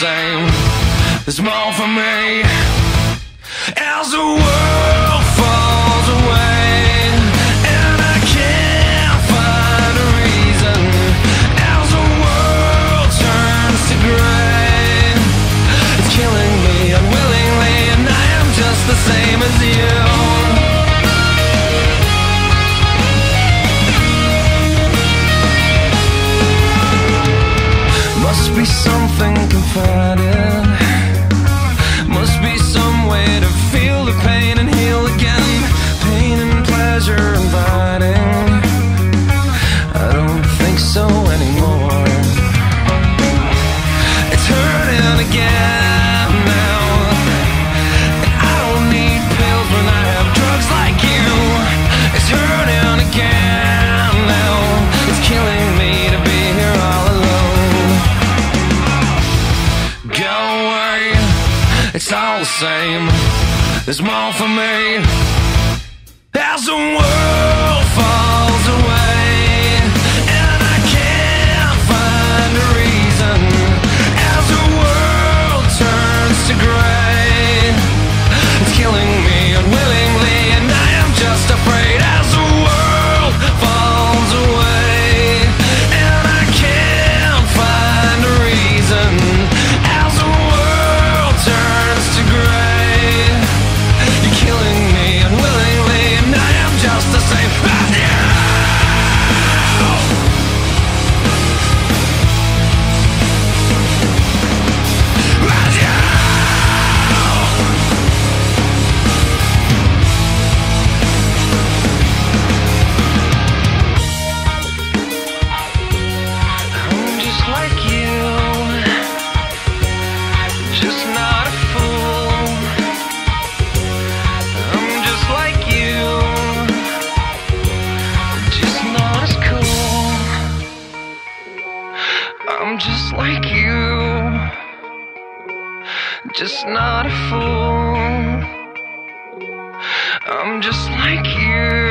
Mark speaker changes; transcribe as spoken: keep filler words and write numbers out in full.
Speaker 1: same. There's more for me. As the world falls away and I can't find a reason, as the world turns to gray, it's killing me unwillingly, and I am just the same as you. Must be something confided, must be some way to feel the pain and heal again. Pain and pleasure inviting, I don't think so anymore. It's hurting again now, and I don't need pills when I have drugs like you. It's hurting again now, it's killing me to be here all alone. Go away, it's all the same. There's more for me. As the world falls away and I can't find a reason, as the world turns to gray, it's killing me unwillingly, and I am just afraid. As the world falls away and I can't find a reason, as the world turns to gray, you're killing me unwillingly, and I am just the same as you. As you. I'm just like you, just not a fool. I'm just like you, just not as cool. I'm just like you, just not a fool. I'm just like you.